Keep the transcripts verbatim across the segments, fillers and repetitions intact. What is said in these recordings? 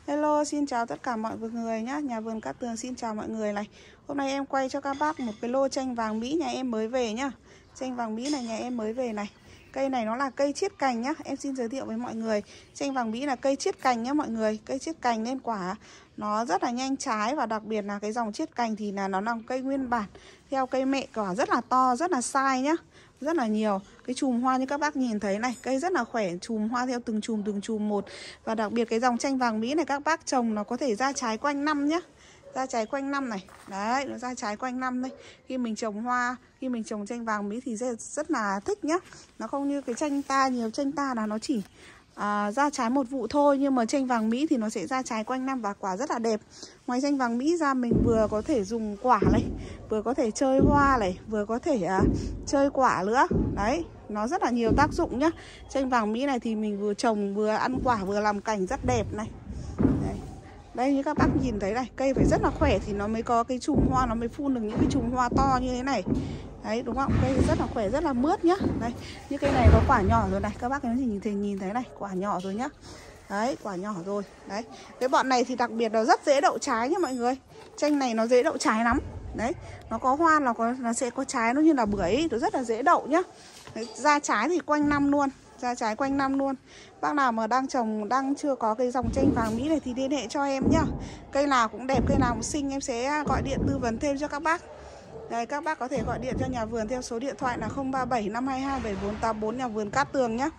Hello, xin chào tất cả mọi người nhé. Nhà vườn Cát Tường xin chào mọi người này. Hôm nay em quay cho các bác một cái lô chanh vàng Mỹ nhà em mới về nhá. Chanh vàng Mỹ này nhà em mới về này. Cây này nó là cây chiết cành nhá. Em xin giới thiệu với mọi người. Chanh vàng Mỹ là cây chiết cành nhá mọi người. Cây chiết cành nên quả nó rất là nhanh trái. Và đặc biệt là cái dòng chiết cành thì là nó là cây nguyên bản. Theo cây mẹ quả rất là to, rất là sai nhá. Rất là nhiều. Cái chùm hoa như các bác nhìn thấy này, cây rất là khỏe, chùm hoa theo từng chùm từng chùm một. Và đặc biệt cái dòng chanh vàng Mỹ này các bác trồng nó có thể ra trái quanh năm nhá. Ra trái quanh năm này. Đấy, nó ra trái quanh năm đây. Khi mình trồng hoa, khi mình trồng chanh vàng Mỹ thì rất là thích nhá. Nó không như cái chanh ta, nhiều chanh ta là nó chỉ à, ra trái một vụ thôi. Nhưng mà chanh vàng Mỹ thì nó sẽ ra trái quanh năm và quả rất là đẹp. Ngoài chanh vàng Mỹ ra mình vừa có thể dùng quả này, vừa có thể chơi hoa này, vừa có thể à, chơi quả nữa. Đấy, nó rất là nhiều tác dụng nhá. Chanh vàng Mỹ này thì mình vừa trồng vừa ăn quả vừa làm cảnh rất đẹp này. Đấy. Đây như các bác nhìn thấy này, cây phải rất là khỏe thì nó mới có cái chùm hoa, nó mới phun được những cái chùm hoa to như thế này. Đấy đúng không? Cây rất là khỏe, rất là mướt nhá. Đây, như cây này có quả nhỏ rồi này, các bác nhìn thấy nhìn thấy này, quả nhỏ rồi nhá. Đấy, quả nhỏ rồi. Đấy. Cái bọn này thì đặc biệt nó rất dễ đậu trái nhá mọi người. Chanh này nó dễ đậu trái lắm. Đấy, nó có hoa nó có nó sẽ có trái nó như là bưởi ấy, nó rất là dễ đậu nhá. Đấy, ra trái thì quanh năm luôn, ra trái quanh năm luôn. Bác nào mà đang trồng, đang chưa có cái dòng chanh vàng Mỹ này thì liên hệ cho em nhá. Cây nào cũng đẹp, cây nào cũng xinh, em sẽ gọi điện tư vấn thêm cho các bác. Đây, các bác có thể gọi điện cho nhà vườn theo số điện thoại là không ba bảy năm hai hai bảy bốn tám bốn nhà vườn Cát Tường nhá.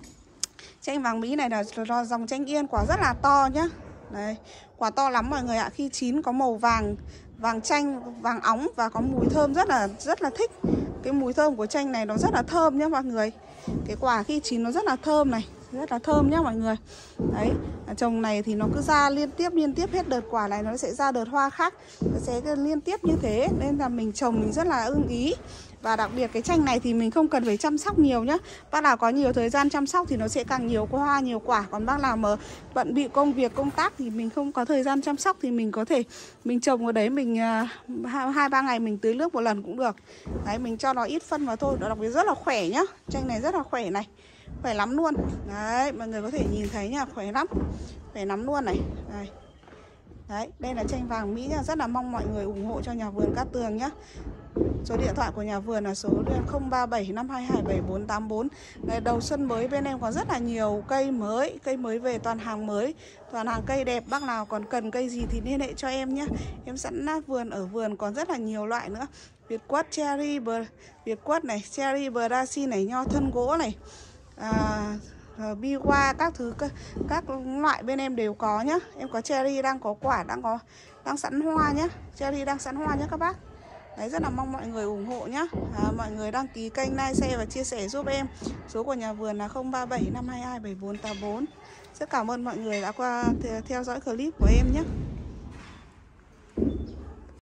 Chanh vàng Mỹ này là, là dòng chanh yên quả rất là to nhá. Đây, quả to lắm mọi người ạ. Khi chín có màu vàng, vàng chanh, vàng óng và có mùi thơm rất là rất là thích. Cái mùi thơm của chanh này nó rất là thơm nhá mọi người. Cái quả khi chín nó rất là thơm này, rất là thơm nhá mọi người. Đấy, trồng này thì nó cứ ra liên tiếp liên tiếp hết đợt quả này nó sẽ ra đợt hoa khác, nó sẽ liên tiếp như thế nên là mình trồng mình rất là ưng ý. Và đặc biệt cái chanh này thì mình không cần phải chăm sóc nhiều nhá. Bác nào có nhiều thời gian chăm sóc thì nó sẽ càng nhiều hoa, nhiều quả. Còn bác nào mà bận bịu công việc, công tác thì mình không có thời gian chăm sóc thì mình có thể mình trồng ở đấy mình hai ba ngày mình tưới nước một lần cũng được. Đấy, mình cho nó ít phân vào thôi. Đặc biệt rất là khỏe nhá. Chanh này rất là khỏe này. Khỏe lắm luôn. Đấy, mọi người có thể nhìn thấy nhá, khỏe lắm. Khỏe lắm luôn này. Đây. Đấy, đây là chanh vàng Mỹ nhá. Rất là mong mọi người ủng hộ cho nhà vườn Cát Tường nhá. Số điện thoại của nhà vườn là số không ba bảy năm hai hai bảy bốn tám bốn. Đây, đầu xuân mới bên em có rất là nhiều cây mới, cây mới về toàn hàng mới, toàn hàng cây đẹp. Bác nào còn cần cây gì thì liên hệ cho em nhé. Em sẵn vườn ở vườn còn rất là nhiều loại nữa. Việt quất, cherry, bờ, Việt quất này, cherry, Brazil này, nho thân gỗ này, à, biwa các thứ các loại bên em đều có nhá. Em có cherry đang có quả, đang có đang sẵn hoa nhá. Cherry đang sẵn hoa nhá các bác. Đấy, rất là mong mọi người ủng hộ nhá. À, mọi người đăng ký kênh, like, share và chia sẻ giúp em. Số của nhà vườn là không ba bảy năm hai hai bảy bốn tám bốn. Rất cảm ơn mọi người đã qua theo dõi clip của em nhé.